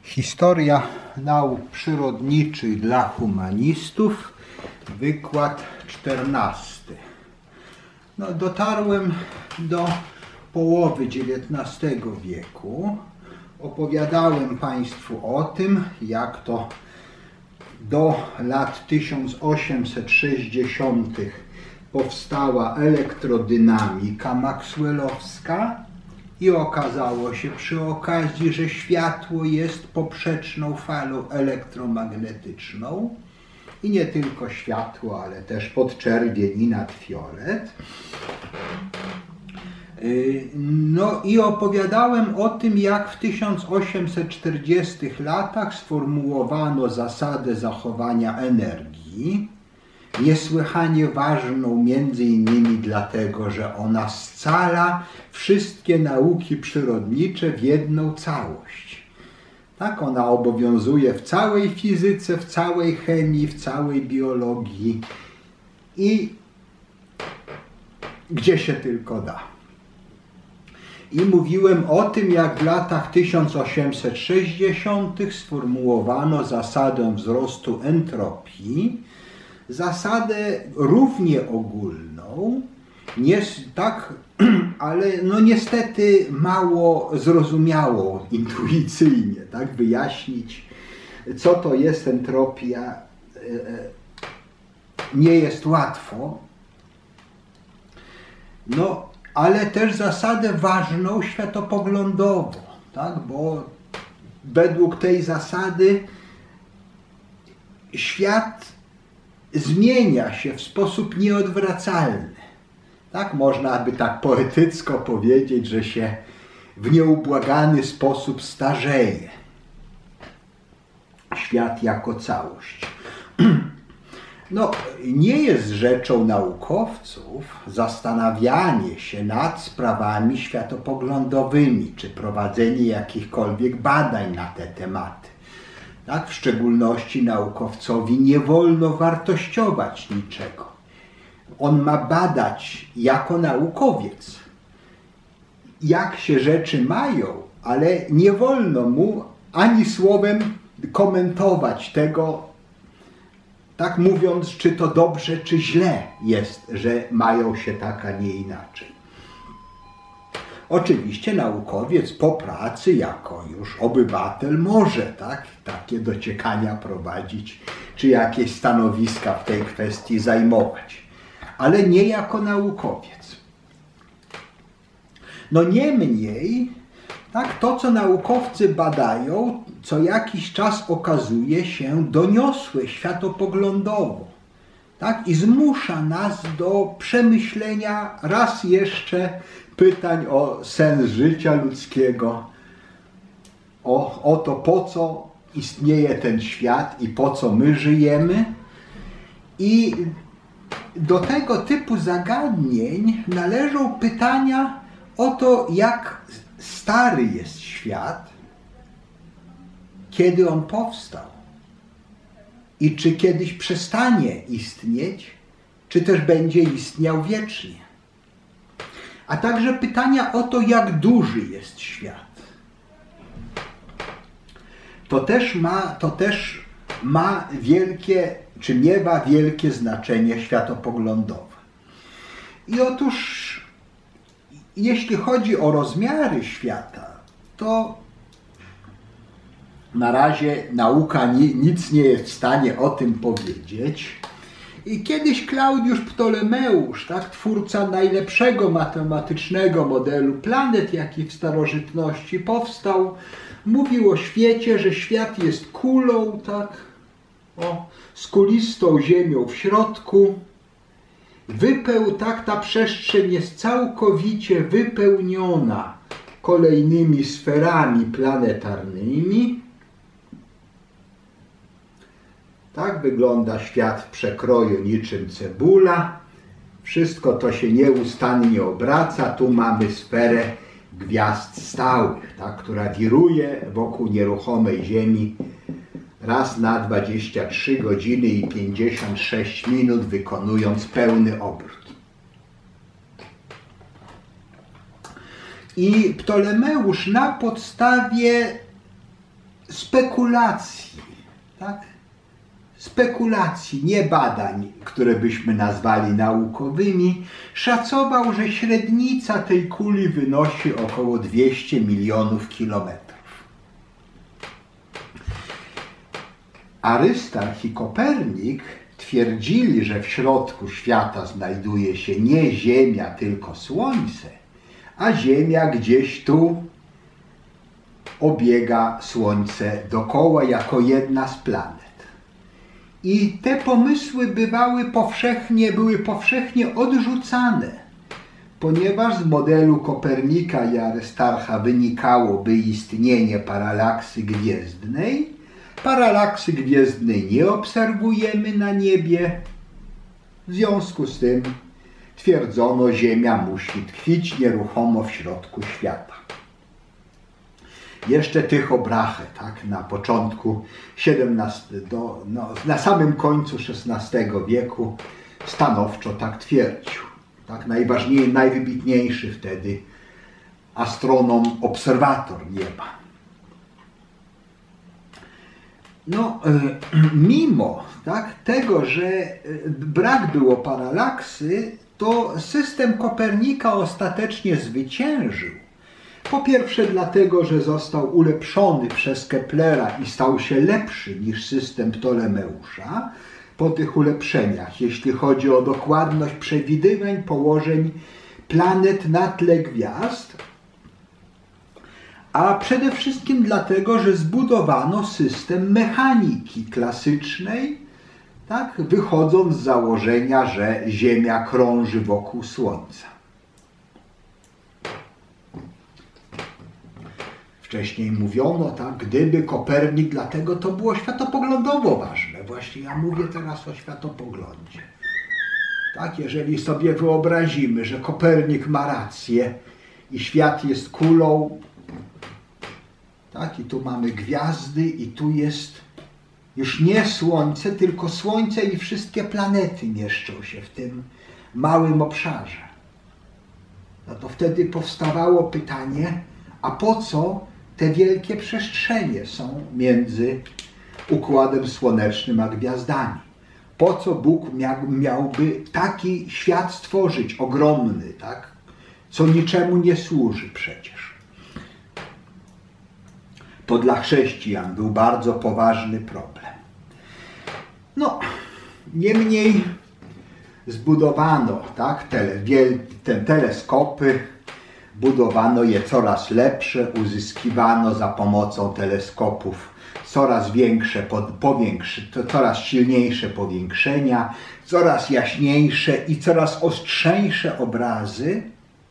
Historia nauk przyrodniczych dla humanistów, wykład 14. No, dotarłem do połowy XIX wieku. Opowiadałem Państwu o tym, jak to do lat 1860 powstała elektrodynamika maxwellowska i okazało się przy okazji, że światło jest poprzeczną falą elektromagnetyczną i nie tylko światło, ale też podczerwień i nadfiolet. No i opowiadałem o tym, jak w 1840 latach sformułowano zasadę zachowania energii, niesłychanie ważną między innymi dlatego, że ona scala wszystkie nauki przyrodnicze w jedną całość. Tak, ona obowiązuje w całej fizyce, w całej chemii, w całej biologii i gdzie się tylko da. I mówiłem o tym, jak w latach 1860 sformułowano zasadę wzrostu entropii, zasadę równie ogólną, tak, ale no niestety mało zrozumiałą intuicyjnie, tak, wyjaśnić, co to jest entropia, nie jest łatwo. No, ale też zasadę ważną światopoglądowo, tak, bo według tej zasady świat zmienia się w sposób nieodwracalny. Tak, można by tak poetycko powiedzieć, że się w nieubłagany sposób starzeje. Świat jako całość. No, nie jest rzeczą naukowców zastanawianie się nad sprawami światopoglądowymi, czy prowadzenie jakichkolwiek badań na te tematy. Tak, w szczególności naukowcowi nie wolno wartościować niczego. On ma badać jako naukowiec, jak się rzeczy mają, ale nie wolno mu ani słowem komentować tego, tak mówiąc, czy to dobrze, czy źle jest, że mają się tak, a nie inaczej. Oczywiście naukowiec po pracy, jako już obywatel, może takie dociekania prowadzić, czy jakieś stanowiska w tej kwestii zajmować, ale nie jako naukowiec. No niemniej, tak, to co naukowcy badają, co jakiś czas okazuje się doniosłe światopoglądowo, tak, i zmusza nas do przemyślenia raz jeszcze pytań o sens życia ludzkiego, o to, po co istnieje ten świat i po co my żyjemy. I do tego typu zagadnień należą pytania o to, jak stary jest świat, kiedy on powstał i czy kiedyś przestanie istnieć, czy też będzie istniał wiecznie. A także pytania o to, jak duży jest świat. To też ma wielkie, czy miewa wielkie znaczenie światopoglądowe. I otóż, jeśli chodzi o rozmiary świata, to na razie nauka nic nie jest w stanie o tym powiedzieć. I kiedyś Klaudiusz Ptolemeusz, tak, twórca najlepszego matematycznego modelu planet, jaki w starożytności powstał, mówił o świecie, że świat jest kulą, tak, z kulistą ziemią w środku. Tak, ta przestrzeń jest całkowicie wypełniona kolejnymi sferami planetarnymi. Tak wygląda świat w przekroju niczym cebula. Wszystko to się nieustannie obraca. Tu mamy sferę gwiazd stałych, tak, która wiruje wokół nieruchomej Ziemi raz na 23 godziny i 56 minut, wykonując pełny obrót. I Ptolemeusz na podstawie spekulacji, tak? Spekulacji, nie badań, które byśmy nazwali naukowymi, szacował, że średnica tej kuli wynosi około 200 milionów kilometrów. Arystarch i Kopernik twierdzili, że w środku świata znajduje się nie Ziemia, tylko Słońce, a Ziemia gdzieś tu obiega Słońce dokoła jako jedna z planet. I te pomysły były powszechnie odrzucane, ponieważ z modelu Kopernika i Arystarcha wynikałoby istnienie paralaksy gwiezdnej. Paralaksy gwiezdnej nie obserwujemy na niebie. W związku z tym twierdzono, Ziemia musi tkwić nieruchomo w środku świata. Jeszcze Tycho Brahe, tak, na początku XVII, na samym końcu XVI wieku stanowczo tak twierdził. Tak, najwybitniejszy wtedy astronom, obserwator nieba. No, mimo tak, tego, że brak było paralaksy, to system Kopernika ostatecznie zwyciężył. Po pierwsze dlatego, że został ulepszony przez Keplera i stał się lepszy niż system Ptolemeusza po tych ulepszeniach, jeśli chodzi o dokładność przewidywań położeń planet na tle gwiazd, a przede wszystkim dlatego, że zbudowano system mechaniki klasycznej, tak, wychodząc z założenia, że Ziemia krąży wokół Słońca. Wcześniej mówiono, tak, gdyby Kopernik, dlatego to było światopoglądowo ważne. Właśnie ja mówię teraz o światopoglądzie. Tak, jeżeli sobie wyobrazimy, że Kopernik ma rację i świat jest kulą, tak, i tu mamy gwiazdy i tu jest już nie Słońce, tylko Słońce i wszystkie planety mieszczą się w tym małym obszarze. No to wtedy powstawało pytanie, a po co te wielkie przestrzenie są między Układem Słonecznym a gwiazdami? Po co Bóg miałby taki świat stworzyć, ogromny, tak? Co niczemu nie służy przecież? To dla chrześcijan był bardzo poważny problem. No, niemniej zbudowano, tak, te teleskopy, budowano je coraz lepsze, uzyskiwano za pomocą teleskopów coraz większe, coraz silniejsze powiększenia, coraz jaśniejsze i coraz ostrzejsze obrazy.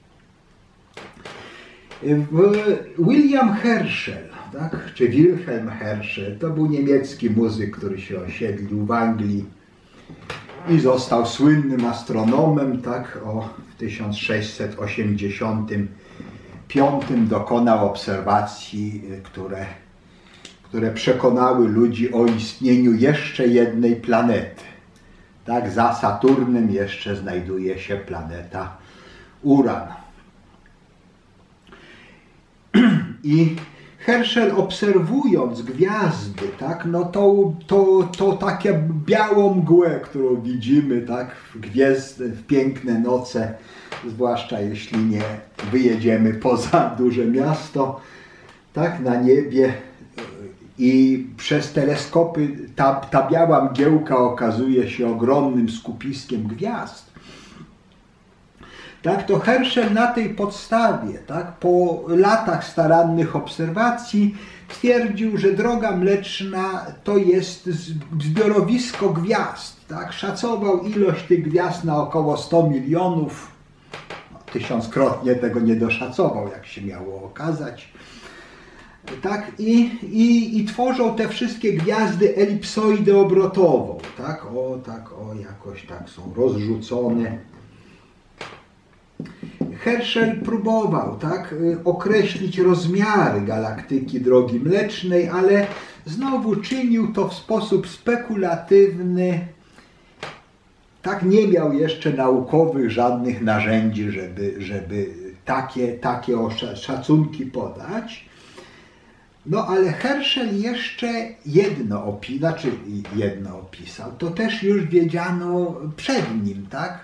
William Herschel, tak, czy Wilhelm Herschel, to był niemiecki muzyk, który się osiedlił w Anglii i został słynnym astronomem, tak, w 1685 dokonał obserwacji, które przekonały ludzi o istnieniu jeszcze jednej planety. Tak, za Saturnem jeszcze znajduje się planeta Uran. I Herschel, obserwując gwiazdy, tak, no to takie białą mgłę, którą widzimy, tak, w piękne noce, zwłaszcza jeśli nie wyjedziemy poza duże miasto, tak, na niebie, i przez teleskopy ta biała mgiełka okazuje się ogromnym skupiskiem gwiazd. Tak, to Herschel na tej podstawie, tak, po latach starannych obserwacji twierdził, że Droga Mleczna to jest zbiorowisko gwiazd. Tak, szacował ilość tych gwiazd na około 100 milionów. No, tysiąckrotnie tego nie doszacował, jak się miało okazać. Tak, i tworzą te wszystkie gwiazdy elipsoidę obrotową. Tak, jakoś tak są rozrzucone. Herschel próbował, tak, określić rozmiary galaktyki Drogi Mlecznej, ale znowu czynił to w sposób spekulatywny. Tak, nie miał jeszcze naukowych żadnych narzędzi, żeby takie szacunki podać. No ale Herschel jeszcze jedno opisał, to też już wiedziano przed nim, tak?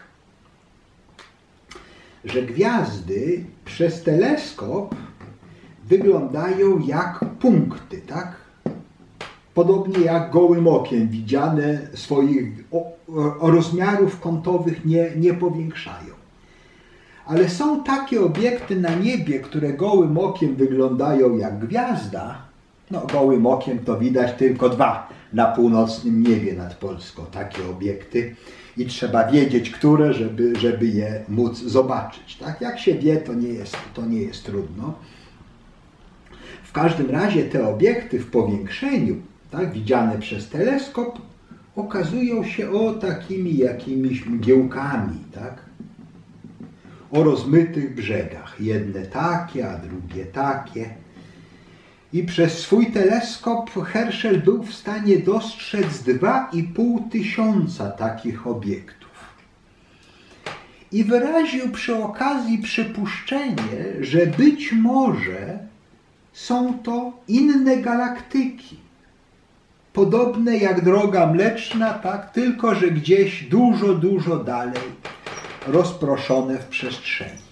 Że gwiazdy przez teleskop wyglądają jak punkty, tak? Podobnie jak gołym okiem widziane, swoich rozmiarów kątowych nie powiększają. Ale są takie obiekty na niebie, które gołym okiem wyglądają jak gwiazda. No, gołym okiem to widać tylko dwa na północnym niebie nad Polską, takie obiekty. I trzeba wiedzieć, które, żeby je móc zobaczyć. Tak? Jak się wie, to nie jest trudno. W każdym razie te obiekty w powiększeniu, tak, widziane przez teleskop, okazują się takimi jakimiś mgiełkami, tak? O rozmytych brzegach. Jedne takie, a drugie takie. I przez swój teleskop Herschel był w stanie dostrzec 2500 takich obiektów. I wyraził przy okazji przypuszczenie, że być może są to inne galaktyki. Podobne jak Droga Mleczna, tak? Tylko że gdzieś dużo, dużo dalej, rozproszone w przestrzeni.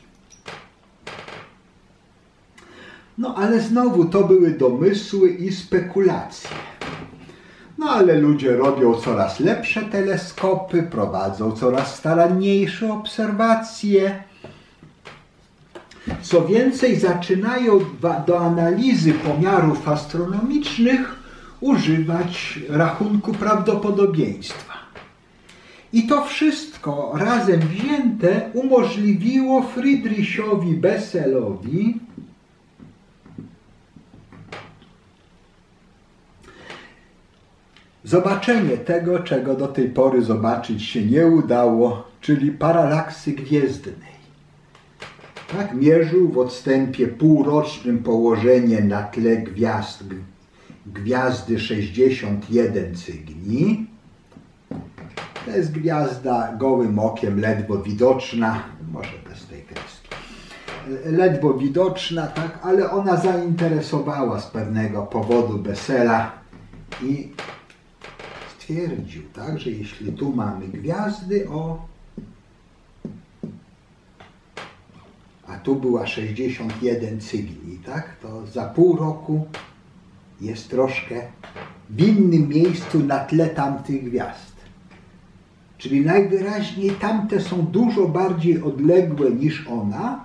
No ale znowu to były domysły i spekulacje. No ale ludzie robią coraz lepsze teleskopy, prowadzą coraz staranniejsze obserwacje. Co więcej, zaczynają do analizy pomiarów astronomicznych używać rachunku prawdopodobieństwa. I to wszystko razem wzięte umożliwiło Friedrichowi Besselowi zobaczenie tego, czego do tej pory zobaczyć się nie udało, czyli paralaksy gwiezdnej. Tak, mierzył w odstępie półrocznym położenie na tle gwiazdy 61 Cygni. To jest gwiazda gołym okiem ledwo widoczna, może bez tej kreski, ledwo widoczna, tak, ale ona zainteresowała z pewnego powodu Bessela i stwierdził, tak, że jeśli tu mamy gwiazdy, a tu była 61 Cygni, tak, to za pół roku jest troszkę w innym miejscu na tle tamtych gwiazd. Czyli najwyraźniej tamte są dużo bardziej odległe niż ona.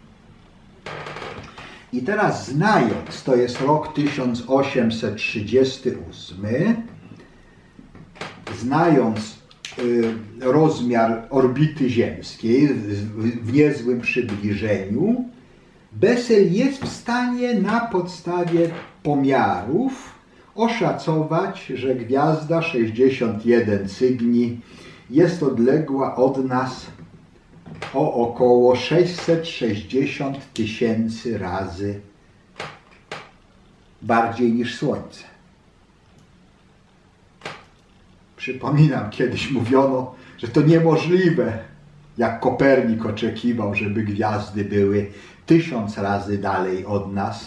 I teraz znając, to jest rok 1838, znając rozmiar orbity ziemskiej w niezłym przybliżeniu, Bessel jest w stanie na podstawie pomiarów oszacować, że gwiazda 61 Cygni jest odległa od nas o około 660 000 razy bardziej niż Słońce. Przypominam, kiedyś mówiono, że to niemożliwe, jak Kopernik oczekiwał, żeby gwiazdy były 1000 razy dalej od nas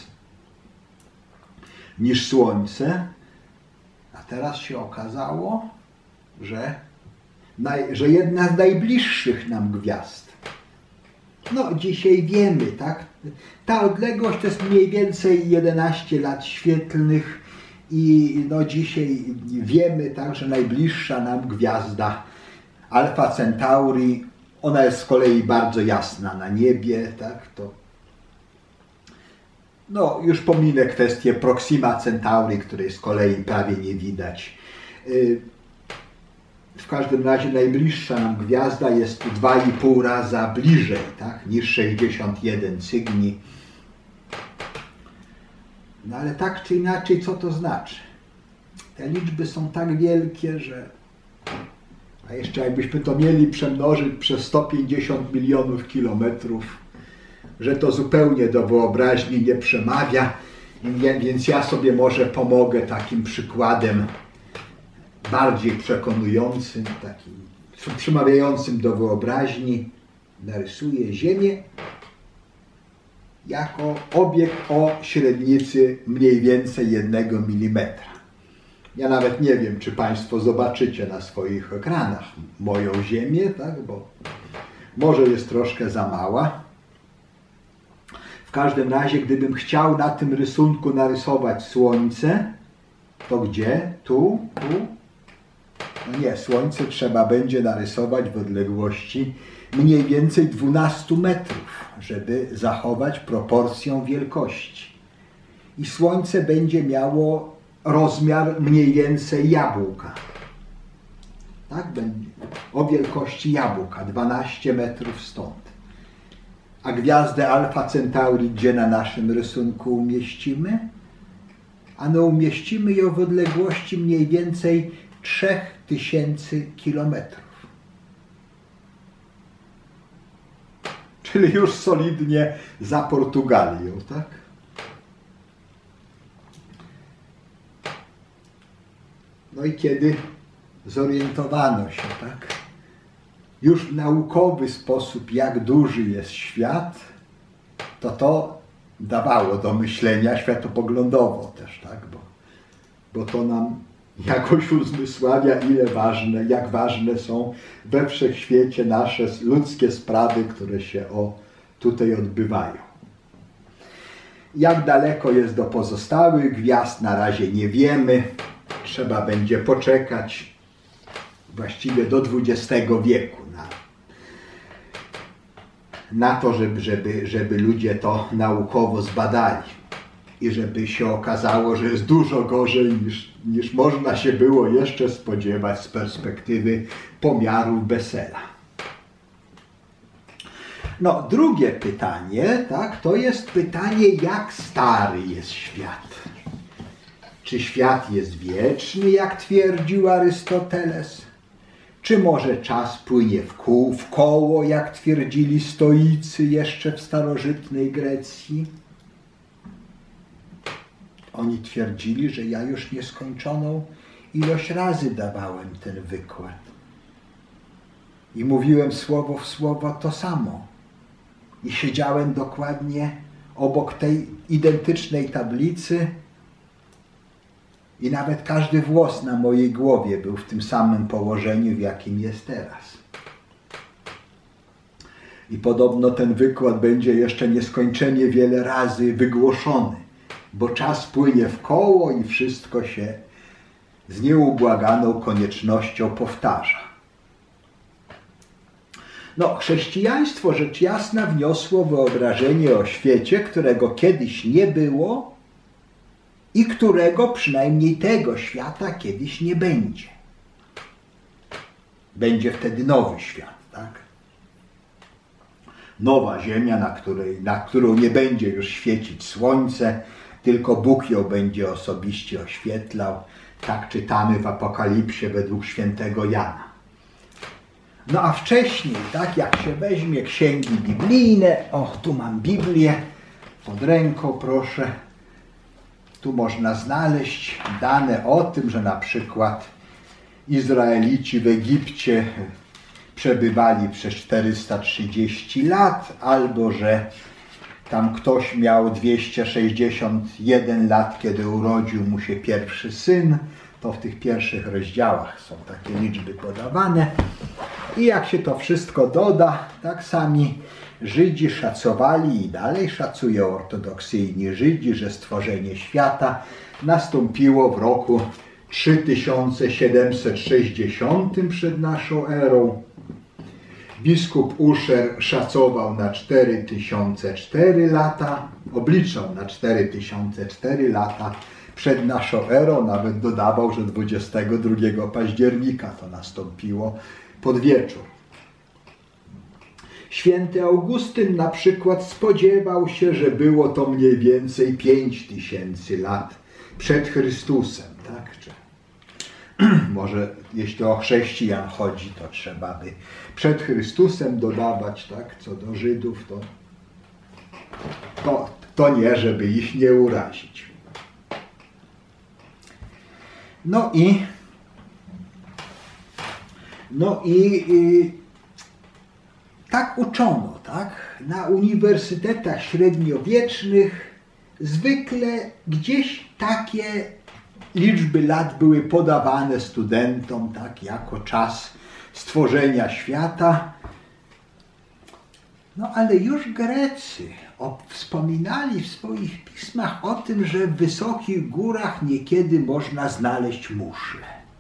niż Słońce, a teraz się okazało, że jedna z najbliższych nam gwiazd. No, dzisiaj wiemy, tak? Ta odległość to jest mniej więcej 11 lat świetlnych i no dzisiaj wiemy, tak, że najbliższa nam gwiazda Alfa Centauri, ona jest z kolei bardzo jasna na niebie, tak? To no, już pominę kwestię Proxima Centauri, której z kolei prawie nie widać. W każdym razie najbliższa nam gwiazda jest 2,5 raza bliżej, tak, niż 61 Cygni. No ale tak czy inaczej, co to znaczy? Te liczby są tak wielkie, że... A jeszcze jakbyśmy to mieli przemnożyć przez 150 milionów kilometrów, że to zupełnie do wyobraźni nie przemawia, więc ja sobie może pomogę takim przykładem bardziej przekonującym, takim przemawiającym do wyobraźni. Narysuję Ziemię jako obiekt o średnicy mniej więcej 1 mm. Ja nawet nie wiem, czy Państwo zobaczycie na swoich ekranach moją Ziemię, tak? Bo może jest troszkę za mała. W każdym razie, gdybym chciał na tym rysunku narysować Słońce, to gdzie? Tu? No nie, Słońce trzeba będzie narysować w odległości mniej więcej 12 metrów, żeby zachować proporcję wielkości. I Słońce będzie miało rozmiar mniej więcej jabłka. Tak? Będzie o wielkości jabłka, 12 metrów stąd. A gwiazdę Alfa Centauri gdzie na naszym rysunku umieścimy? Ano umieścimy ją w odległości mniej więcej 3000 kilometrów. Czyli już solidnie za Portugalią, tak? No i kiedy zorientowano się, tak? Już w naukowy sposób, jak duży jest świat, to dawało do myślenia światopoglądowo też, tak? Bo to nam jakoś uzmysławia, jak ważne są we wszechświecie nasze ludzkie sprawy, które się tutaj odbywają. Jak daleko jest do pozostałych gwiazd, na razie nie wiemy. Trzeba będzie poczekać właściwie do XX wieku na to, żeby ludzie to naukowo zbadali i żeby się okazało, że jest dużo gorzej niż można się było jeszcze spodziewać z perspektywy pomiarów Bessela. No, drugie pytanie, tak, to jest pytanie, jak stary jest świat. Czy świat jest wieczny, jak twierdził Arystoteles? Czy może czas płynie w koło, jak twierdzili stoicy jeszcze w starożytnej Grecji? Oni twierdzili, że ja już nieskończoną ilość razy dawałem ten wykład. I mówiłem słowo w słowo to samo. I siedziałem dokładnie obok tej identycznej tablicy i nawet każdy włos na mojej głowie był w tym samym położeniu, w jakim jest teraz. I podobno ten wykład będzie jeszcze nieskończenie wiele razy wygłoszony, bo czas płynie w koło i wszystko się z nieubłaganą koniecznością powtarza. No, chrześcijaństwo rzecz jasna wniosło wyobrażenie o świecie, którego kiedyś nie było i którego przynajmniej tego świata kiedyś nie będzie. Będzie wtedy nowy świat, tak? Nowa ziemia, na którą nie będzie już świecić słońce, tylko Bóg ją będzie osobiście oświetlał. Tak czytamy w Apokalipsie według świętego Jana. No a wcześniej, tak, jak się weźmie księgi biblijne, tu mam Biblię pod ręką, proszę, tu można znaleźć dane o tym, że na przykład Izraelici w Egipcie przebywali przez 430 lat, albo że tam ktoś miał 261 lat, kiedy urodził mu się pierwszy syn. To w tych pierwszych rozdziałach są takie liczby podawane. I jak się to wszystko doda, tak sami Żydzi szacowali i dalej szacują ortodoksyjni Żydzi, że stworzenie świata nastąpiło w roku 3760 przed naszą erą. Biskup Usher szacował na 4004 lata, obliczał na 4004 lata przed naszą erą, nawet dodawał, że 22 października to nastąpiło pod wieczór. Święty Augustyn na przykład spodziewał się, że było to mniej więcej 5000 lat przed Chrystusem, tak? Może jeśli o chrześcijan chodzi, to trzeba by przed Chrystusem dodawać, tak? Co do Żydów, to nie, żeby ich nie urazić. No i tak uczono, tak? na uniwersytetach średniowiecznych zwykle gdzieś takie liczby lat były podawane studentom, tak, jako czas stworzenia świata. No ale już Grecy wspominali w swoich pismach o tym, że w wysokich górach niekiedy można znaleźć muszle.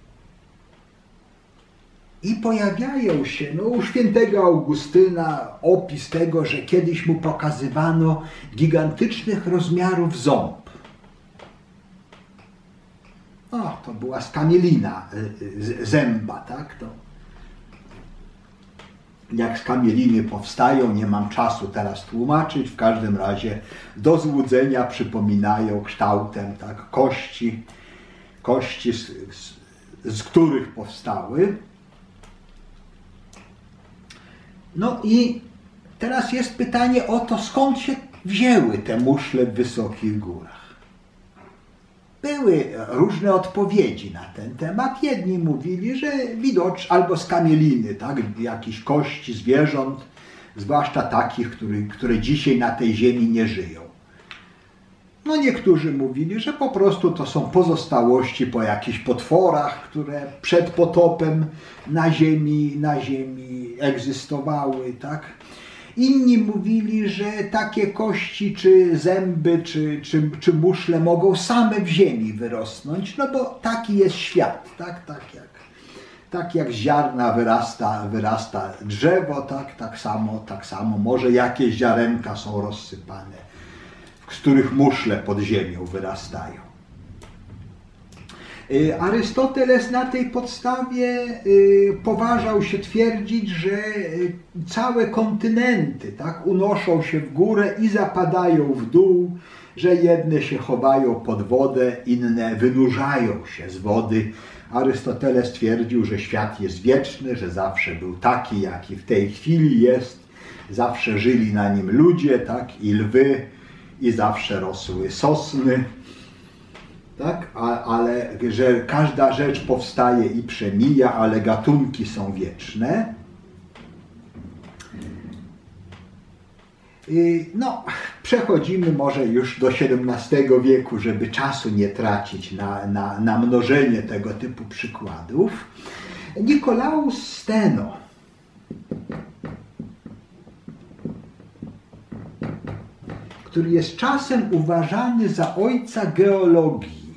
I pojawiają się, no, u świętego Augustyna opis tego, że kiedyś mu pokazywano gigantycznych rozmiarów ząb. O, to była skamielina zęba, tak? To jak skamieliny powstają, nie mam czasu teraz tłumaczyć, w każdym razie do złudzenia przypominają kształtem, tak, kości z których powstały. No i teraz jest pytanie o to, skąd się wzięły te muszle w wysokich górach. Były różne odpowiedzi na ten temat. Jedni mówili, że albo skamieliny, tak, jakieś kości zwierząt, zwłaszcza takich, które dzisiaj na tej ziemi nie żyją. No niektórzy mówili, że po prostu to są pozostałości po jakichś potworach, które przed potopem na ziemi egzystowały, tak. Inni mówili, że takie kości, czy zęby, czy muszle mogą same w ziemi wyrosnąć, no bo taki jest świat, tak jak z ziarna wyrasta drzewo, tak samo może jakieś ziarenka są rozsypane, z których muszle pod ziemią wyrastają. Arystoteles na tej podstawie poważał się twierdzić, że całe kontynenty, tak, unoszą się w górę i zapadają w dół, że jedne się chowają pod wodę, inne wynurzają się z wody. Arystoteles twierdził, że świat jest wieczny, że zawsze był taki, jaki w tej chwili jest, zawsze żyli na nim ludzie, tak, i lwy, i zawsze rosły sosny. Tak? Ale że każda rzecz powstaje i przemija, ale gatunki są wieczne. No, przechodzimy może już do XVII wieku, żeby czasu nie tracić na mnożenie tego typu przykładów. Nicolaus Steno, który jest czasem uważany za ojca geologii,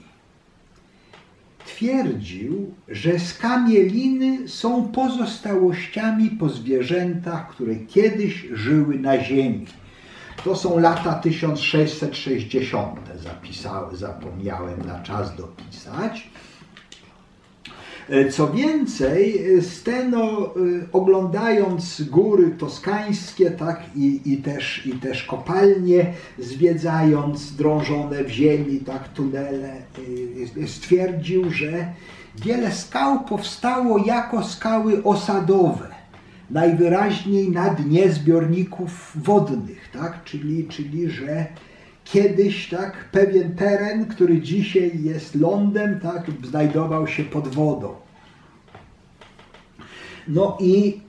twierdził, że skamieliny są pozostałościami po zwierzętach, które kiedyś żyły na ziemi. To są lata 1660. Zapomniałem na czas dopisać. Co więcej, Steno, oglądając góry toskańskie, tak, i też kopalnie, zwiedzając drążone w ziemi, tak, tunele, stwierdził, że wiele skał powstało jako skały osadowe, najwyraźniej na dnie zbiorników wodnych, tak, czyli że kiedyś, tak, pewien teren, który dzisiaj jest lądem, tak, znajdował się pod wodą. No i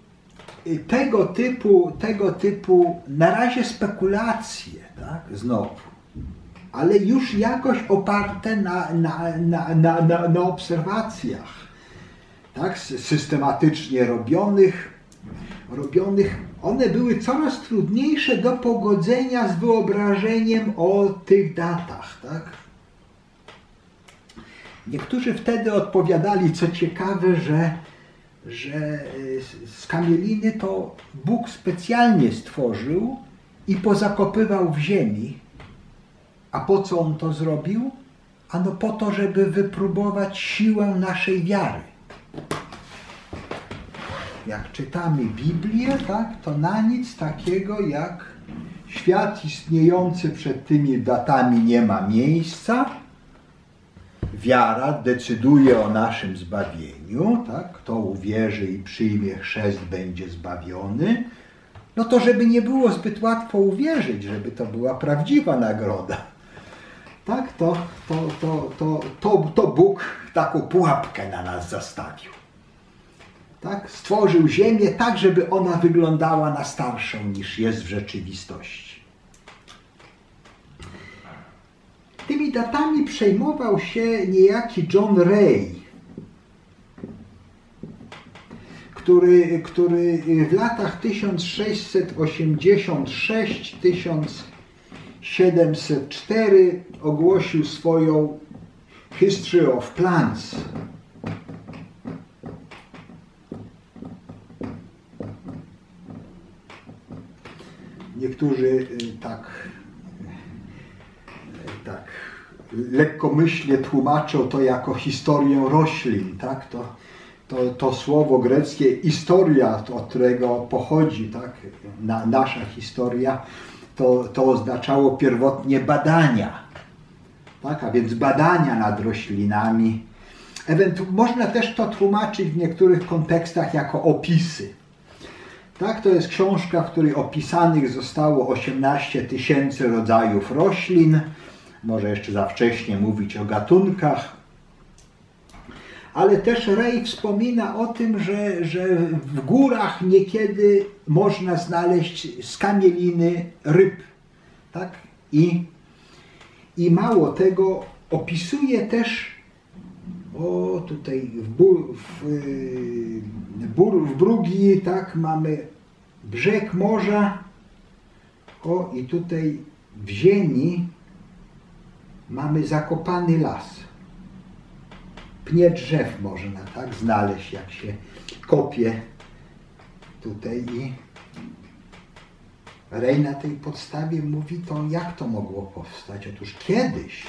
tego typu na razie spekulacje, tak, znowu, ale już jakoś oparte na obserwacjach, tak, systematycznie robionych, one były coraz trudniejsze do pogodzenia z wyobrażeniem o tych datach, tak? Niektórzy wtedy odpowiadali, co ciekawe, że skamieliny to Bóg specjalnie stworzył i pozakopywał w ziemi. A po co on to zrobił? Ano po to, żeby wypróbować siłę naszej wiary. Jak czytamy Biblię, tak, to na nic takiego jak świat istniejący przed tymi datami nie ma miejsca. Wiara decyduje o naszym zbawieniu, tak, kto uwierzy i przyjmie chrzest, będzie zbawiony. No to żeby nie było zbyt łatwo uwierzyć, żeby to była prawdziwa nagroda, tak, to Bóg taką pułapkę na nas zastawił. tak, stworzył Ziemię tak, żeby ona wyglądała na starszą niż jest w rzeczywistości. Tymi datami przejmował się niejaki John Ray, który w latach 1686-1704 ogłosił swoją History of Plants. Niektórzy tak lekkomyślnie tłumaczą to jako historię roślin, tak? To słowo greckie historia, od którego pochodzi, tak? Nasza historia, to oznaczało pierwotnie badania, tak? A więc badania nad roślinami. Można też to tłumaczyć w niektórych kontekstach jako opisy. Tak, to jest książka, w której opisanych zostało 18 000 rodzajów roślin. Może jeszcze za wcześnie mówić o gatunkach. Ale też Ray wspomina o tym, że w górach niekiedy można znaleźć skamieliny ryb. Tak? I mało tego, opisuje też, tutaj w Brugii, tak, mamy brzeg morza, i tutaj w ziemi mamy zakopany las. Pnie drzew można, tak, znaleźć, jak się kopie tutaj. I Ray na tej podstawie mówi, to jak to mogło powstać? Otóż kiedyś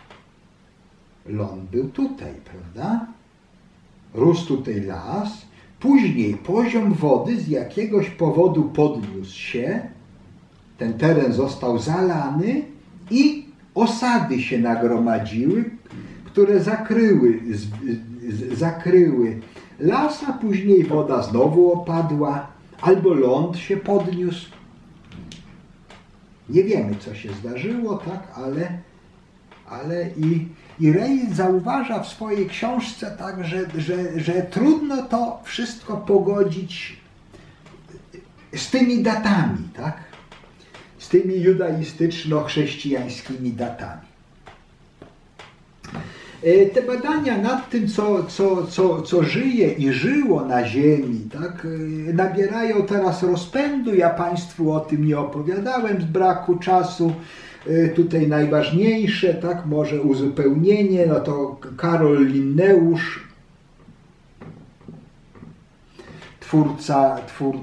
ląd był tutaj, prawda? Rósł tutaj las, później poziom wody z jakiegoś powodu podniósł się, ten teren został zalany i osady się nagromadziły, które zakryły las, a później woda znowu opadła, albo ląd się podniósł. Nie wiemy, co się zdarzyło, tak, ale i Ray zauważa w swojej książce, tak, że trudno to wszystko pogodzić z tymi datami, tak, z tymi judaistyczno-chrześcijańskimi datami. Te badania nad tym, co żyje i żyło na Ziemi, tak, nabierają teraz rozpędu. Ja Państwu o tym nie opowiadałem z braku czasu. Tutaj najważniejsze, tak, może uzupełnienie, no to Karol Linneusz, twórca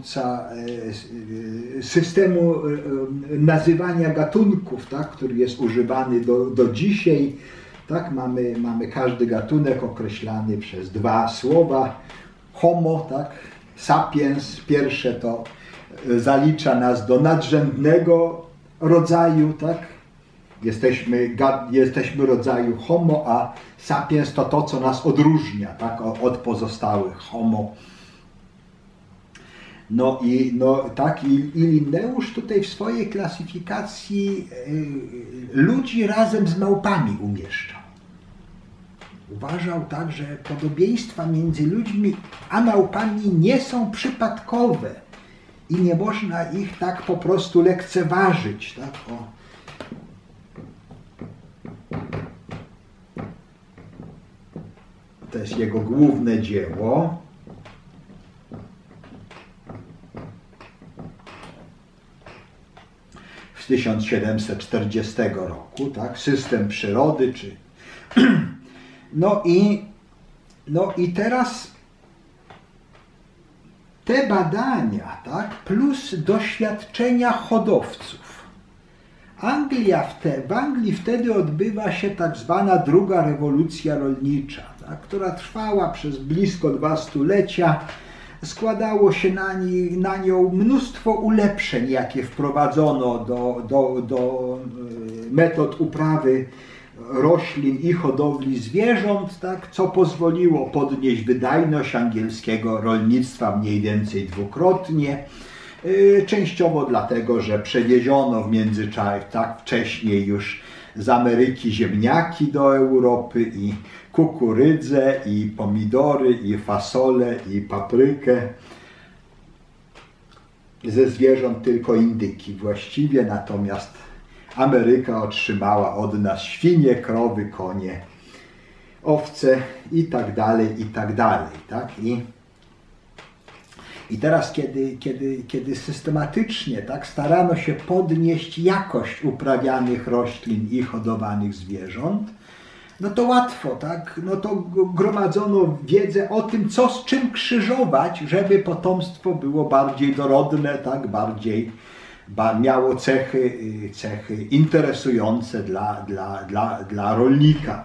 systemu nazywania gatunków, tak, który jest używany do dzisiaj. Tak, mamy każdy gatunek określany przez dwa słowa. Homo, tak, sapiens, pierwsze to zalicza nas do nadrzędnego rodzaju, tak. Jesteśmy rodzaju homo, a sapiens to to, co nas odróżnia, tak, od pozostałych homo. I Linneusz tutaj w swojej klasyfikacji ludzi razem z małpami umieszczał. Uważał tak, że podobieństwa między ludźmi a małpami nie są przypadkowe i nie można ich tak po prostu lekceważyć. Tak? To jest jego główne dzieło. Z 1740 roku, tak? System przyrody, No i teraz te badania, tak? Plus doświadczenia hodowców. W Anglii wtedy odbywa się tak zwana druga rewolucja rolnicza, tak? Która trwała przez blisko 2 stulecia. Składało się na nią mnóstwo ulepszeń, jakie wprowadzono do metod uprawy roślin i hodowli zwierząt, tak, co pozwoliło podnieść wydajność angielskiego rolnictwa mniej więcej dwukrotnie. Częściowo dlatego, że przewieziono w międzyczasie, tak, wcześniej już z Ameryki ziemniaki do Europy i kukurydzę, i pomidory, i fasolę, i paprykę. Ze zwierząt tylko indyki właściwie, natomiast Ameryka otrzymała od nas świnie, krowy, konie, owce i tak dalej, i tak dalej. Tak? I teraz, kiedy systematycznie tak, starano się podnieść jakość uprawianych roślin i hodowanych zwierząt, no to łatwo, tak? No to gromadzono wiedzę o tym, co z czym krzyżować, żeby potomstwo było bardziej dorodne, tak? Miało cechy interesujące dla rolnika.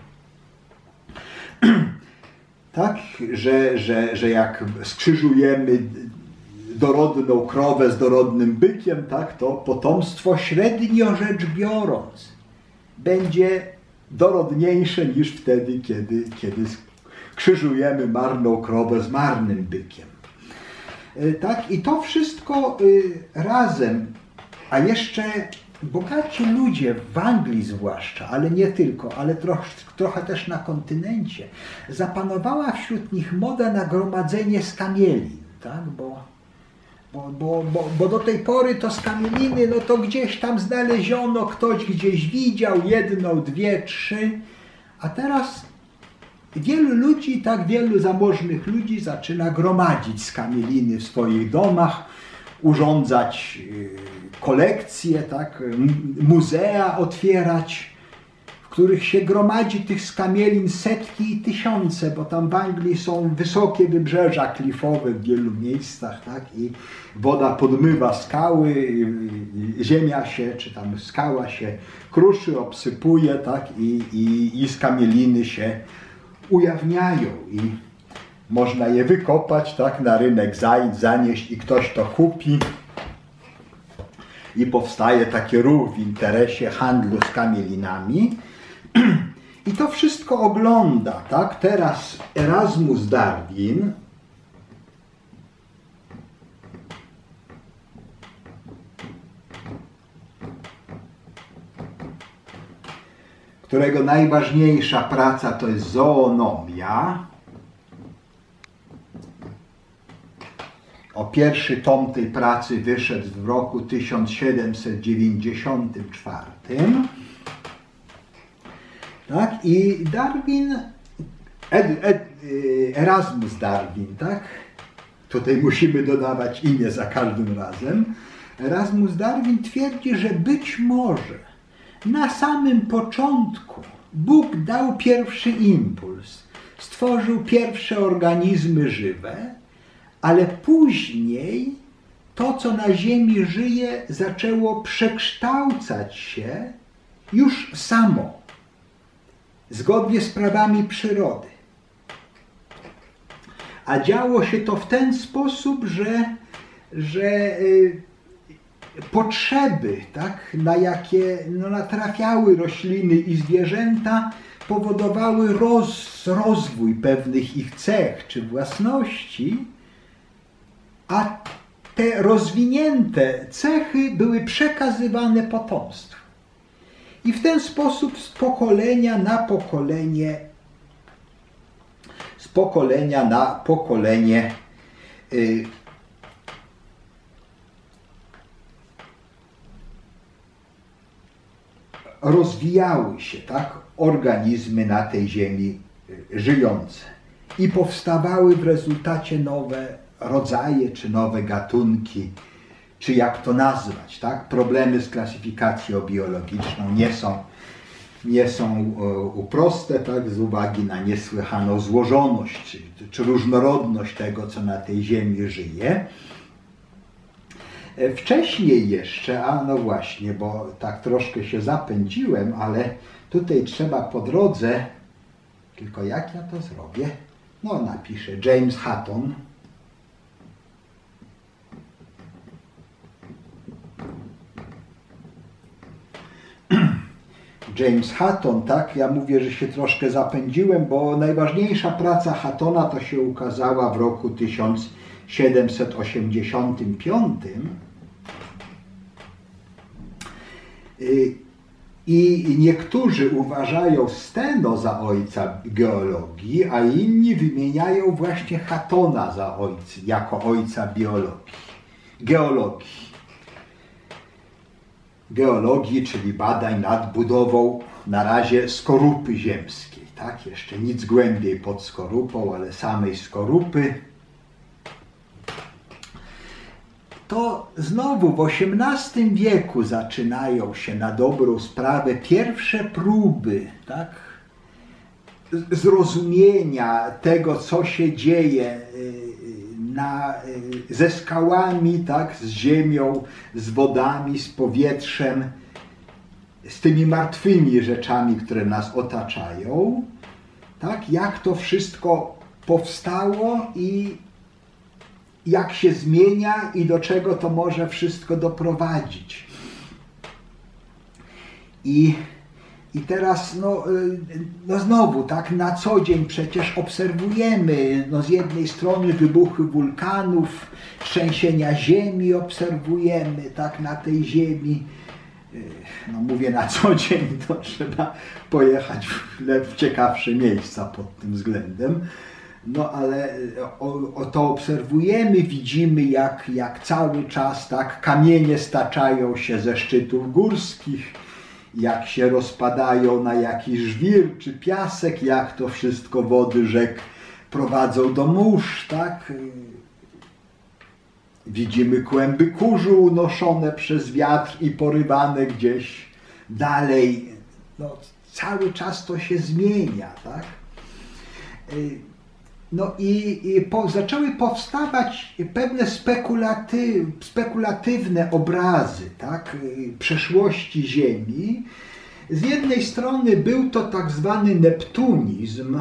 Tak, że jak skrzyżujemy dorodną krowę z dorodnym bykiem, tak, to potomstwo średnio rzecz biorąc będzie dorodniejsze niż wtedy, kiedy krzyżujemy marną krowę z marnym bykiem. Tak, i to wszystko razem, a jeszcze bogaci ludzie, w Anglii zwłaszcza, ale nie tylko, ale trochę też na kontynencie, zapanowała wśród nich moda na gromadzenie skamielin, tak? Bo do tej pory to skamieliny, no to gdzieś tam znaleziono, ktoś gdzieś widział, jedną, dwie, trzy, a teraz wielu ludzi, tak wielu zamożnych ludzi zaczyna gromadzić skamieliny w swoich domach, urządzać kolekcje, tak, muzea otwierać, w których się gromadzi tych skamielin setki i tysiące, bo tam w Anglii są wysokie wybrzeża klifowe w wielu miejscach, tak, i woda podmywa skały, ziemia się, czy tam skała się kruszy, obsypuje, tak, i skamieliny się ujawniają i można je wykopać, tak, na rynek zanieść i ktoś to kupi. I powstaje taki ruch w interesie handlu z kamielinami. I to wszystko ogląda, tak? Teraz Erasmus Darwin, którego najważniejsza praca to jest zoonomia. Pierwszy tom tej pracy wyszedł w roku 1794. Tak? I Darwin, Erasmus Darwin, tak? Tutaj musimy dodawać imię za każdym razem. Erasmus Darwin twierdzi, że być może na samym początku Bóg dał pierwszy impuls, stworzył pierwsze organizmy żywe, ale później to, co na Ziemi żyje, zaczęło przekształcać się już samo, zgodnie z prawami przyrody. A działo się to w ten sposób, że potrzeby, tak, na jakie natrafiały rośliny i zwierzęta, powodowały rozwój pewnych ich cech czy własności, a te rozwinięte cechy były przekazywane potomstwu. I w ten sposób z pokolenia na pokolenie rozwijały się, tak, organizmy na tej ziemi żyjące i powstawały w rezultacie nowe rodzaje, czy nowe gatunki, czy jak to nazwać, tak? Problemy z klasyfikacją biologiczną nie są proste, tak? Z uwagi na niesłychaną złożoność, czy różnorodność tego, co na tej ziemi żyje. Wcześniej jeszcze, no właśnie, bo tak troszkę się zapędziłem, ale tutaj trzeba po drodze, tylko jak ja to zrobię? No napiszę James Hutton. James Hutton, tak? Ja mówię, że się troszkę zapędziłem, bo najważniejsza praca Huttona to się ukazała w roku 1785. I niektórzy uważają Steno za ojca geologii, a inni wymieniają właśnie Hattona jako ojca geologii, czyli badań nad budową na razie skorupy ziemskiej. Tak? Jeszcze nic głębiej pod skorupą, ale samej skorupy. To znowu w XVIII wieku zaczynają się na dobrą sprawę pierwsze próby, tak, zrozumienia tego, co się dzieje ze skałami, tak, z ziemią, z wodami, z powietrzem, z tymi martwymi rzeczami, które nas otaczają, tak, jak to wszystko powstało i jak się zmienia i do czego to może wszystko doprowadzić. I teraz no znowu, tak, na co dzień przecież obserwujemy z jednej strony wybuchy wulkanów, trzęsienia ziemi obserwujemy, tak, na tej ziemi. No mówię na co dzień, to trzeba pojechać w ciekawsze miejsca pod tym względem. No ale to obserwujemy, widzimy jak cały czas, tak, kamienie staczają się ze szczytów górskich, jak się rozpadają na jakiś żwir czy piasek, jak to wszystko wody rzek prowadzą do mórz, tak. Widzimy kłęby kurzu unoszone przez wiatr i porywane gdzieś dalej. No, cały czas to się zmienia, tak. No zaczęły powstawać pewne spekulatywne obrazy, tak, przeszłości Ziemi. Z jednej strony był to tak zwany neptunizm.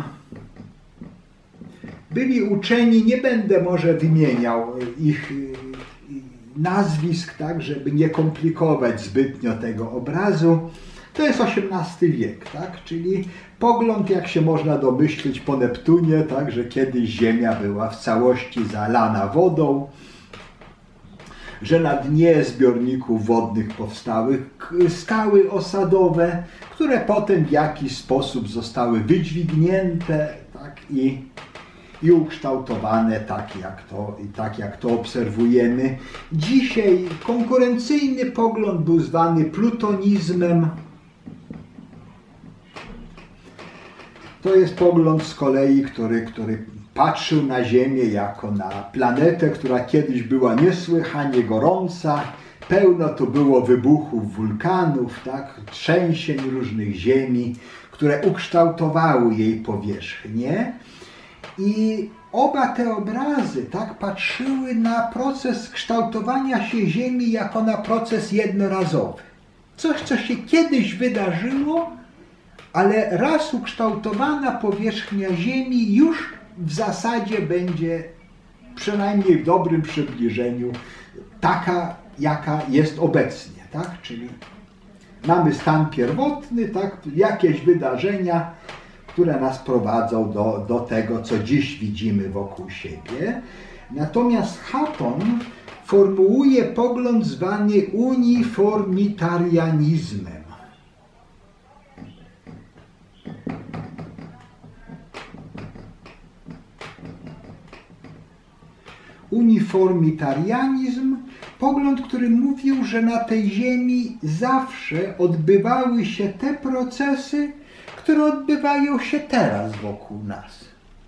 Byli uczeni, nie będę może wymieniał ich nazwisk, tak, żeby nie komplikować zbytnio tego obrazu. To jest XVIII wiek, tak, czyli pogląd, jak się można domyślić po Neptunie, tak, że kiedyś Ziemia była w całości zalana wodą, że na dnie zbiorników wodnych powstały skały osadowe, które potem w jakiś sposób zostały wydźwignięte, tak, i ukształtowane tak jak to obserwujemy. Dzisiaj konkurencyjny pogląd był zwany plutonizmem. To jest pogląd z kolei, który patrzył na Ziemię jako na planetę, która kiedyś była niesłychanie gorąca, pełno tu było wybuchów wulkanów, tak, trzęsień różnych ziemi, które ukształtowały jej powierzchnię. I oba te obrazy, tak, patrzyły na proces kształtowania się Ziemi jako na proces jednorazowy. Coś, co się kiedyś wydarzyło, ale raz ukształtowana powierzchnia Ziemi już w zasadzie będzie, przynajmniej w dobrym przybliżeniu, taka, jaka jest obecnie, tak? Czyli mamy stan pierwotny, tak? Jakieś wydarzenia, które nas prowadzą do tego, co dziś widzimy wokół siebie. Natomiast Hatton formułuje pogląd zwany uniformitarianizmem. Uniformitarianizm, pogląd, który mówił, że na tej ziemi zawsze odbywały się te procesy, które odbywają się teraz wokół nas.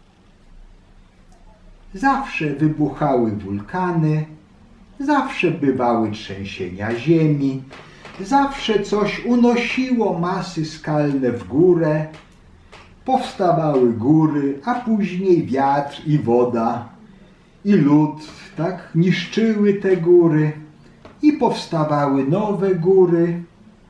Zawsze wybuchały wulkany, zawsze bywały trzęsienia ziemi, zawsze coś unosiło masy skalne w górę, powstawały góry, a później wiatr i woda i lód, tak, niszczyły te góry i powstawały nowe góry.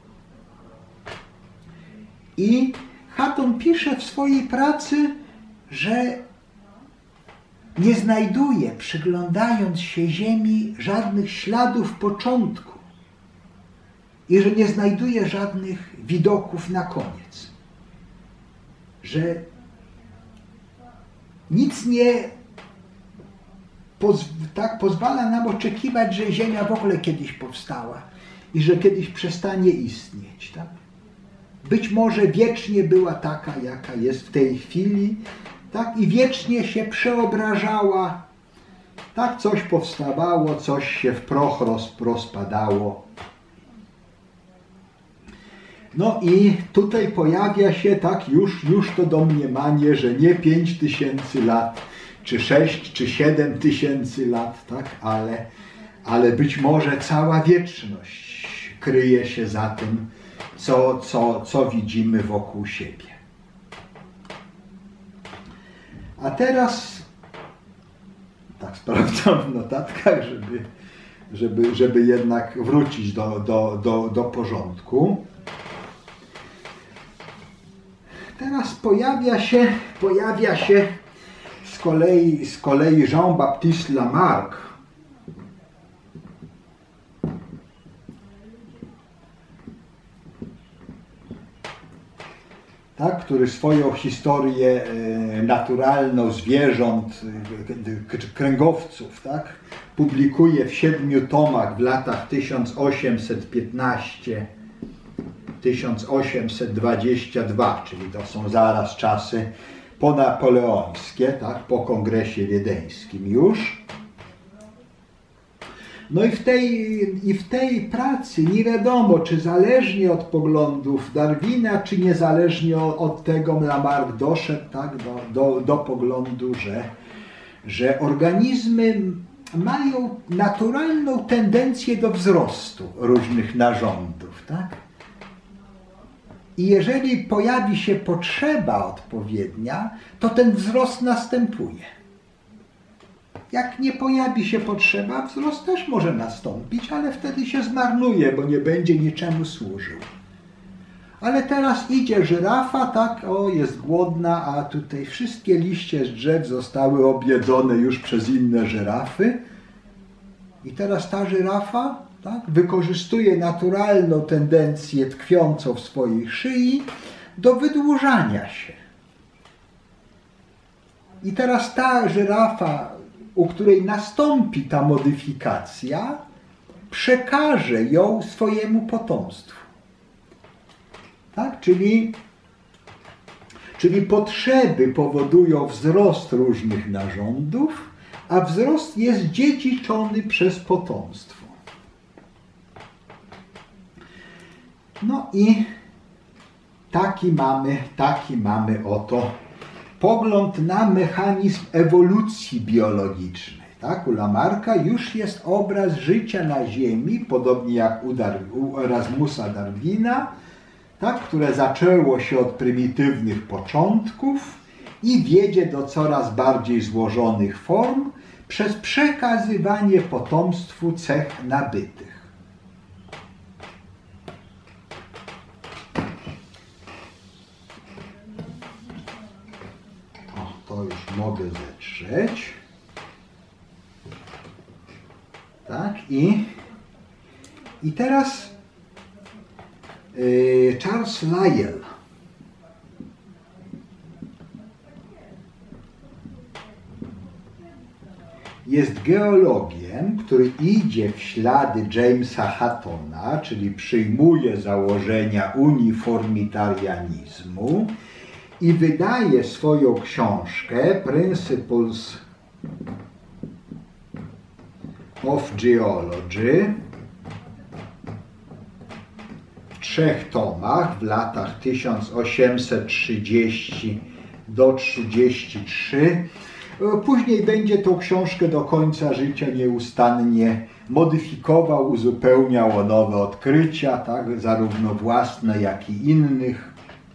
I Hatton pisze w swojej pracy, że nie znajduje, przyglądając się Ziemi, żadnych śladów początku i że nie znajduje żadnych widoków na koniec. Że nic nie pozwala nam oczekiwać, że Ziemia w ogóle kiedyś powstała i że kiedyś przestanie istnieć. Tak? być może wiecznie była taka, jaka jest w tej chwili, tak, i wiecznie się przeobrażała, tak, coś powstawało, coś się w proch rozpadało. No i tutaj pojawia się, tak, już to domniemanie, że nie 5000 lat, czy 6, czy 7000 lat, tak, ale być może cała wieczność kryje się za tym, co widzimy wokół siebie. A teraz, tak sprawdzam w notatkach, żeby jednak wrócić do porządku. Teraz pojawia się z kolei Jean-Baptiste Lamarck, tak, który swoją historię naturalną zwierząt, kręgowców, tak, publikuje w 7 tomach w latach 1815-1822, czyli to są zaraz czasy ponapoleońskie, tak, po kongresie wiedeńskim już. No i w tej pracy nie wiadomo, czy zależnie od poglądów Darwina, czy niezależnie od tego Lamarck doszedł, tak, do poglądu, że organizmy mają naturalną tendencję do wzrostu różnych narządów, tak? I jeżeli pojawi się potrzeba odpowiednia, to ten wzrost następuje. Jak nie pojawi się potrzeba, wzrost też może nastąpić, ale wtedy się zmarnuje, bo nie będzie niczemu służył. Ale teraz idzie żyrafa, tak, o, jest głodna, a tutaj wszystkie liście z drzew zostały objedzone już przez inne żyrafy. I teraz ta żyrafa, tak, wykorzystuje naturalną tendencję tkwiącą w swojej szyi do wydłużania się. I teraz ta żyrafa, u której nastąpi ta modyfikacja, przekaże ją swojemu potomstwu. Tak? Czyli potrzeby powodują wzrost różnych narządów, a wzrost jest dziedziczony przez potomstwo. No i taki mamy oto pogląd na mechanizm ewolucji biologicznej. Tak? U Lamarcka już jest obraz życia na Ziemi, podobnie jak u Erasmusa Darwina, tak? Które zaczęło się od prymitywnych początków i wiedzie do coraz bardziej złożonych form przez przekazywanie potomstwu cech nabytych. To już mogę zetrzeć. Tak, i teraz Charles Lyell jest geologiem, który idzie w ślady Jamesa Huttona, czyli przyjmuje założenia uniformitarianizmu i wydaje swoją książkę Principles of Geology w 3 tomach w latach 1830 do 33. Później będzie tą książkę do końca życia nieustannie modyfikował, uzupełniał o nowe odkrycia, tak, zarówno własne, jak i innych.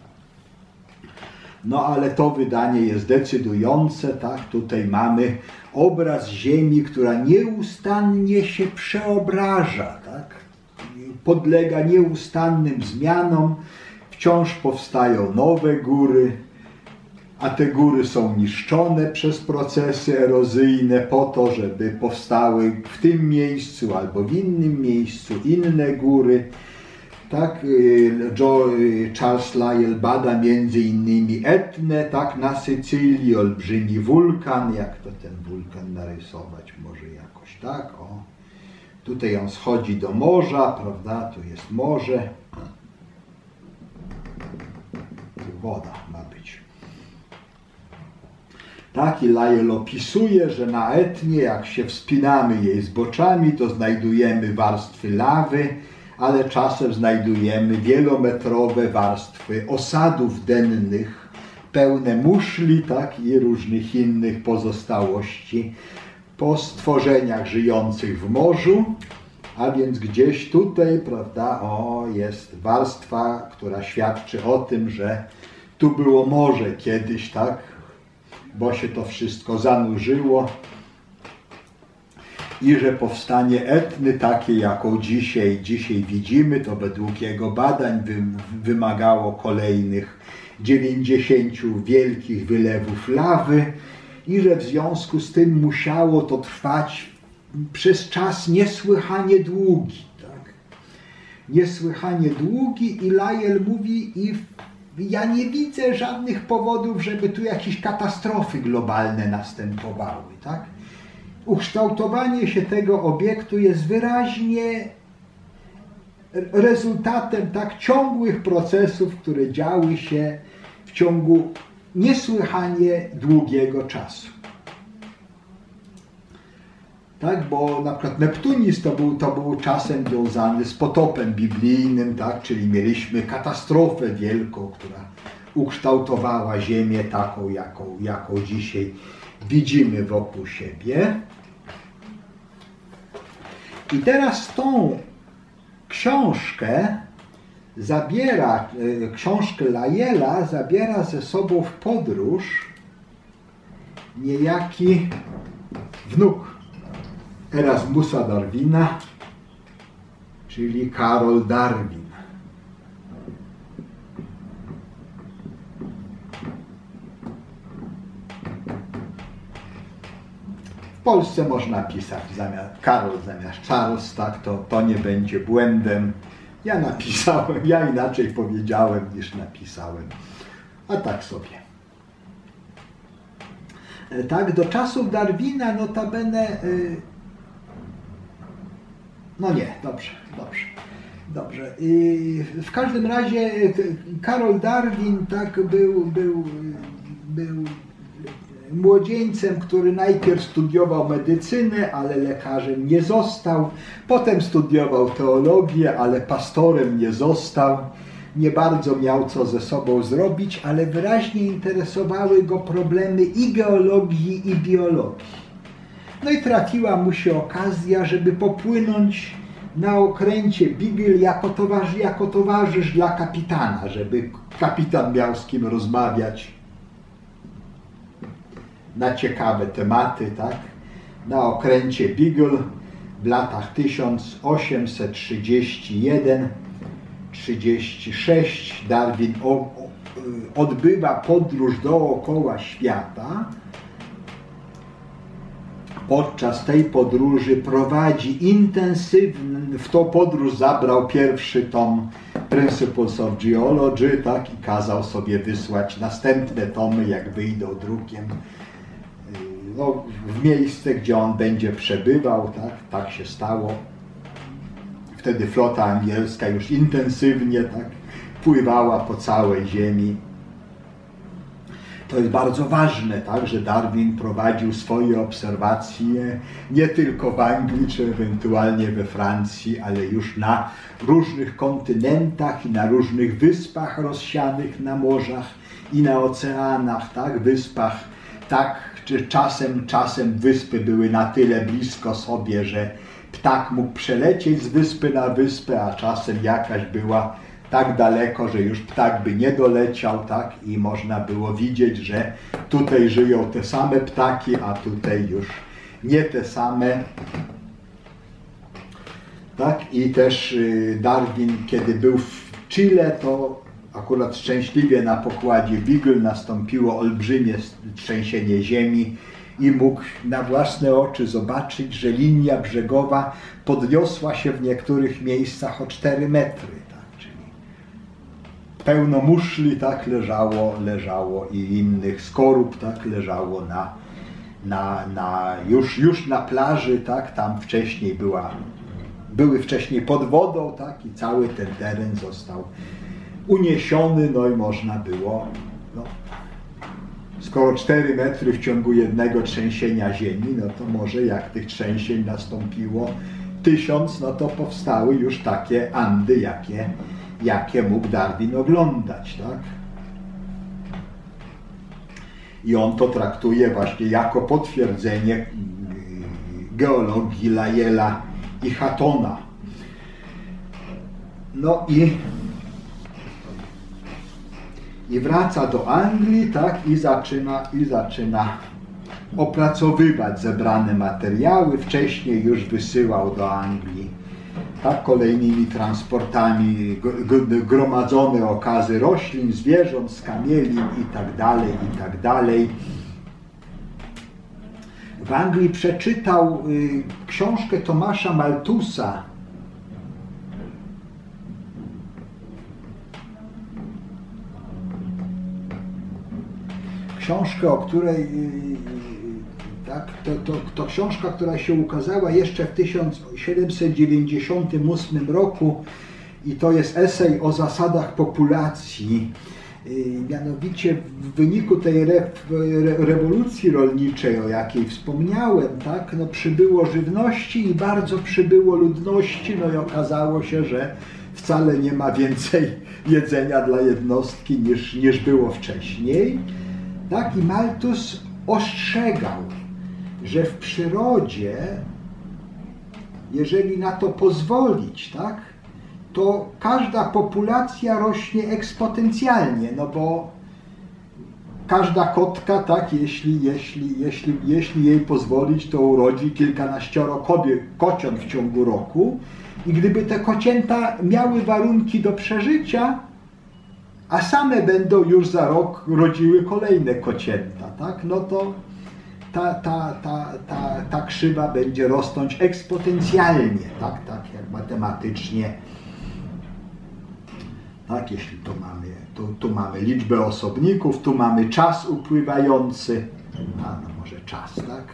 No ale to wydanie jest decydujące, tak? Tutaj mamy obraz Ziemi, która nieustannie się przeobraża, tak? Podlega nieustannym zmianom, wciąż powstają nowe góry, a te góry są niszczone przez procesy erozyjne po to, żeby powstały w tym miejscu albo w innym miejscu inne góry. Tak, Charles Lyell bada między innymi Etnę, tak, na Sycylii, olbrzymi wulkan, jak to ten wulkan narysować może jakoś, tak, o. Tutaj on schodzi do morza, prawda, tu jest morze. woda ma być. Tak, i Lyell opisuje, że na Etnie, jak się wspinamy jej zboczami, to znajdujemy warstwy lawy, ale czasem znajdujemy wielometrowe warstwy osadów dennych, pełne muszli, tak, i różnych innych pozostałości po stworzeniach żyjących w morzu. A więc gdzieś tutaj, prawda, jest warstwa, która świadczy o tym, że tu było morze kiedyś, tak, bo się to wszystko zanurzyło i że powstanie Etny takie, jaką dzisiaj widzimy, to według jego badań wymagało kolejnych 90 wielkich wylewów lawy i że w związku z tym musiało to trwać przez czas niesłychanie długi. Tak? Niesłychanie długi i Lyell mówi, i ja nie widzę żadnych powodów, żeby tu jakieś katastrofy globalne następowały. Tak? Ukształtowanie się tego obiektu jest wyraźnie rezultatem tak ciągłych procesów, które działy się w ciągu niesłychanie długiego czasu. Tak, bo na przykład Neptunis to był czasem związany z potopem biblijnym, tak, czyli mieliśmy katastrofę wielką, która ukształtowała Ziemię taką, jaką dzisiaj widzimy wokół siebie. I teraz tą książkę książkę Lyella zabiera ze sobą w podróż niejaki wnuk Erasmusa Darwina, czyli Karol Darwin. W Polsce można pisać Karol zamiast Charles, tak, to nie będzie błędem. Ja napisałem, ja inaczej powiedziałem niż napisałem, a tak sobie. Tak, do czasów Darwina notabene, no nie, dobrze. W każdym razie Karol Darwin tak był młodzieńcem, który najpierw studiował medycynę, ale lekarzem nie został. Potem studiował teologię, ale pastorem nie został. Nie bardzo miał co ze sobą zrobić, ale wyraźnie interesowały go problemy i geologii, i biologii. No i trafiła mu się okazja, żeby popłynąć na okręcie Beagle jako towarzysz dla kapitana, żeby kapitan miał z kim rozmawiać na ciekawe tematy, tak? Na okręcie Beagle w latach 1831-36 Darwin odbywa podróż dookoła świata. Podczas tej podróży prowadzi intensywny, w tą podróż zabrał pierwszy tom Principles of Geology, tak, i kazał sobie wysłać następne tomy, jak wyjdą drukiem, no, w miejsce, gdzie on będzie przebywał, tak się stało. Wtedy flota angielska już intensywnie, tak, pływała po całej Ziemi. To jest bardzo ważne, tak, że Darwin prowadził swoje obserwacje nie tylko w Anglii, czy ewentualnie we Francji, ale już na różnych kontynentach i na różnych wyspach rozsianych na morzach i na oceanach, tak, wyspach, tak, czy czasem wyspy były na tyle blisko sobie, że ptak mógł przelecieć z wyspy na wyspę, a czasem jakaś była tak daleko, że już ptak by nie doleciał, tak, i można było widzieć, że tutaj żyją te same ptaki, a tutaj już nie te same. Tak, i też Darwin, kiedy był w Chile, to akurat szczęśliwie na pokładzie Beagle nastąpiło olbrzymie trzęsienie ziemi i mógł na własne oczy zobaczyć, że linia brzegowa podniosła się w niektórych miejscach o 4 metry. Pełno muszli, tak, leżało i innych skorup, tak, leżało już na plaży, tak, tam wcześniej były wcześniej pod wodą, tak, i cały ten teren został uniesiony, no i można było, no, skoro 4 metry w ciągu jednego trzęsienia ziemi, no to może jak tych trzęsień nastąpiło 1000, no to powstały już takie Andy, jakie mógł Darwin oglądać, tak? I on to traktuje właśnie jako potwierdzenie geologii Lyella i Hattona. No i wraca do Anglii, tak, i zaczyna opracowywać zebrane materiały. Wcześniej już wysyłał do Anglii, tak, kolejnymi transportami gromadzone okazy roślin, zwierząt, skamielin i tak dalej. W Anglii przeczytał książkę Tomasza Malthusa, książkę, o której tak, to książka, która się ukazała jeszcze w 1798 roku i to jest esej o zasadach populacji. Mianowicie w wyniku tej rewolucji rolniczej, o jakiej wspomniałem, tak, no przybyło żywności i bardzo przybyło ludności, no i okazało się, że wcale nie ma więcej jedzenia dla jednostki niż było wcześniej. Tak, i Malthus ostrzegał, że w przyrodzie, jeżeli na to pozwolić, tak, to każda populacja rośnie eksponencjalnie, no bo każda kotka, tak, jeśli jej pozwolić, to urodzi kilkanaścioro kociąt w ciągu roku i gdyby te kocięta miały warunki do przeżycia, a same będą już za rok rodziły kolejne kocięta, tak, no to ta krzywa będzie rosnąć eksponencjalnie, tak jak matematycznie. Tak, jeśli tu mamy liczbę osobników, tu mamy czas upływający, no może czas, tak?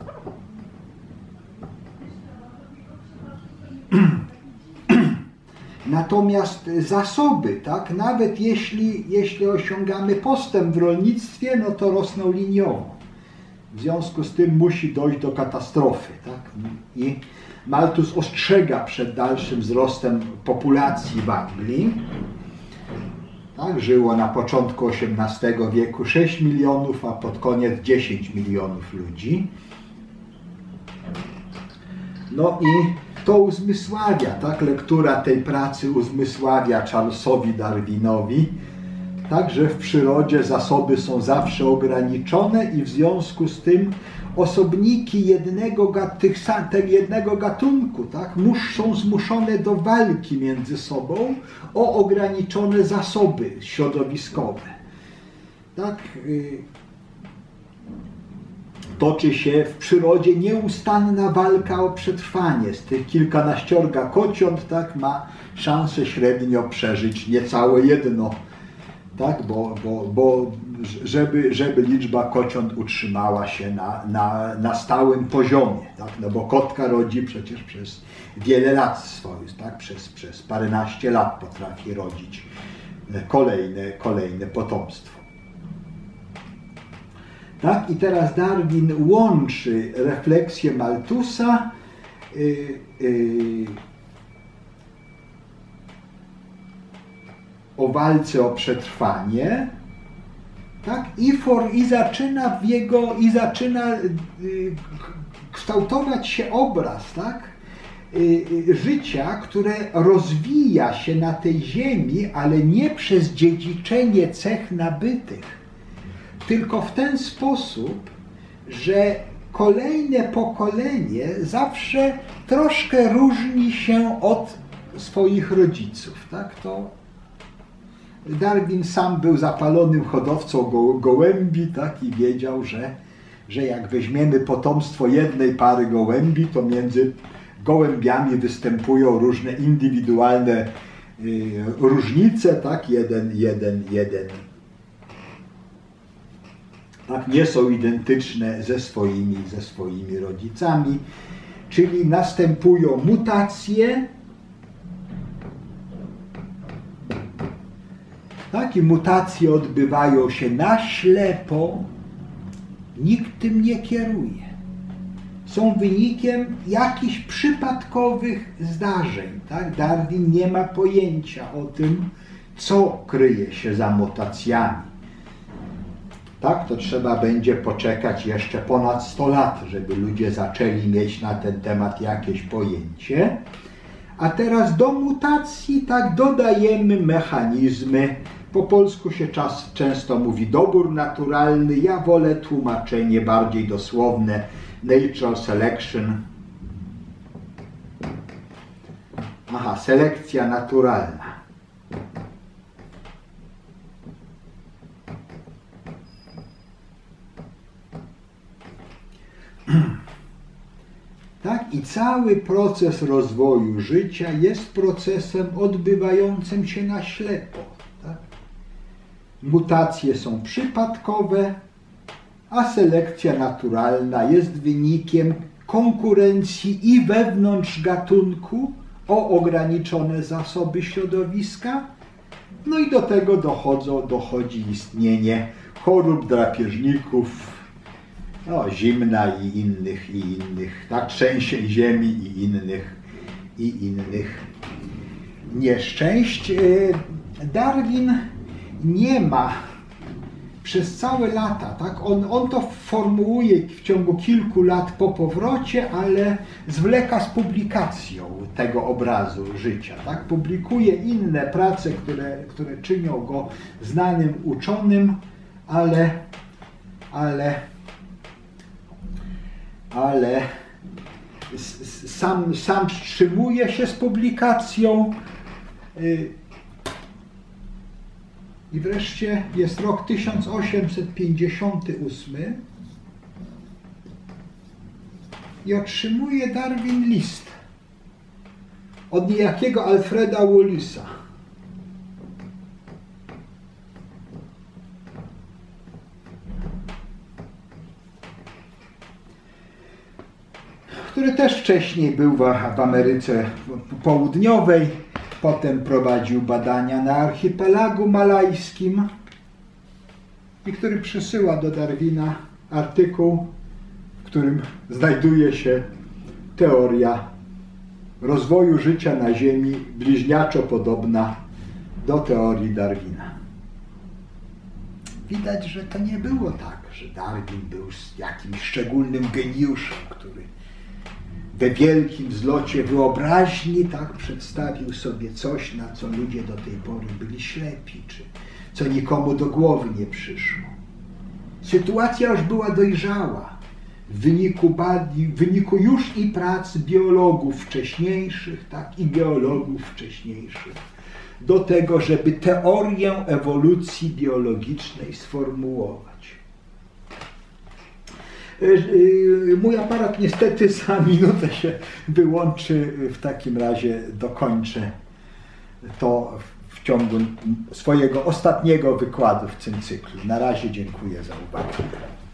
Natomiast zasoby, tak, nawet jeśli osiągamy postęp w rolnictwie, no to rosną liniowo. W związku z tym musi dojść do katastrofy, tak? I Malthus ostrzega przed dalszym wzrostem populacji w Anglii. Tak, żyło na początku XVIII wieku 6 milionów, a pod koniec 10 milionów ludzi. No i to uzmysławia, tak, lektura tej pracy uzmysławia Charlesowi Darwinowi, tak, że w przyrodzie zasoby są zawsze ograniczone i w związku z tym osobniki jednego gatunku, tak, są zmuszone do walki między sobą o ograniczone zasoby środowiskowe. Tak, toczy się w przyrodzie nieustanna walka o przetrwanie. Z tych kilkanaściorga kociąt, tak, ma szansę średnio przeżyć niecałe jedno, tak, bo żeby liczba kociąt utrzymała się na stałym poziomie, tak, no bo kotka rodzi przecież przez wiele lat swoich, tak, przez paręnaście lat potrafi rodzić kolejne potomstwo. Tak, i teraz Darwin łączy refleksję Malthusa o walce o przetrwanie, tak, i zaczyna kształtować się obraz, tak, życia, które rozwija się na tej ziemi, ale nie przez dziedziczenie cech nabytych, tylko w ten sposób, że kolejne pokolenie zawsze troszkę różni się od swoich rodziców, tak, to Darwin sam był zapalonym hodowcą gołębi, tak, i wiedział, że jak weźmiemy potomstwo jednej pary gołębi, to między gołębiami występują różne indywidualne różnice, tak, jeden tak, nie są identyczne ze swoimi rodzicami, czyli następują mutacje, Tak? I mutacje odbywają się na ślepo, nikt tym nie kieruje. Są wynikiem jakichś przypadkowych zdarzeń. Tak? Darwin nie ma pojęcia o tym, co kryje się za mutacjami. Tak, to trzeba będzie poczekać jeszcze ponad 100 lat, żeby ludzie zaczęli mieć na ten temat jakieś pojęcie. A teraz do mutacji tak dodajemy mechanizmy. Po polsku się często mówi dobór naturalny. Ja wolę tłumaczenie bardziej dosłowne natural selection. Aha, selekcja naturalna. Tak? I cały proces rozwoju życia jest procesem odbywającym się na ślepo. Tak? Mutacje są przypadkowe, a selekcja naturalna jest wynikiem konkurencji i wewnątrz gatunku o ograniczone zasoby środowiska. No i do tego dochodzi istnienie chorób drapieżników, no, zimna i innych, tak, trzęsień ziemi i innych nieszczęść. Darwin nie ma przez całe lata, tak, on to formułuje w ciągu kilku lat po powrocie, ale zwleka z publikacją tego obrazu życia. Tak, publikuje inne prace, które czynią go znanym uczonym, ale sam wstrzymuje się z publikacją. I wreszcie jest rok 1858 i otrzymuje Darwin list od niejakiego Alfreda Wallisa, który też wcześniej był w Ameryce Południowej, potem prowadził badania na archipelagu malajskim i który przysyła do Darwina artykuł, w którym znajduje się teoria rozwoju życia na Ziemi bliźniaczo podobna do teorii Darwina. Widać, że to nie było tak, że Darwin był jakimś szczególnym geniuszem, który we wielkim zlocie wyobraźni tak przedstawił sobie coś, na co ludzie do tej pory byli ślepi, czy co nikomu do głowy nie przyszło. Sytuacja już była dojrzała w wyniku już i prac biologów wcześniejszych, tak, i geologów wcześniejszych, do tego, żeby teorię ewolucji biologicznej sformułować. Mój aparat niestety za minutę się wyłączy, w takim razie dokończę to w ciągu swojego ostatniego wykładu w tym cyklu. Na razie dziękuję za uwagę.